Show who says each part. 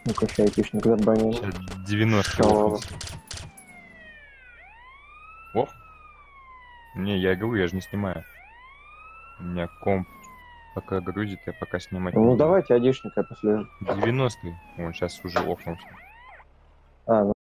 Speaker 1: Ну-ка, еще айтишник забанил.
Speaker 2: Сейчас 90
Speaker 1: Что?
Speaker 2: лопнется. О! Не, я говорю, я же не снимаю. У меня комп пока грузит, я пока снимать не
Speaker 1: Ну
Speaker 2: буду.
Speaker 1: давайте айдишника послежу.
Speaker 2: 90-й. Он сейчас уже лопнулся.
Speaker 1: А, ну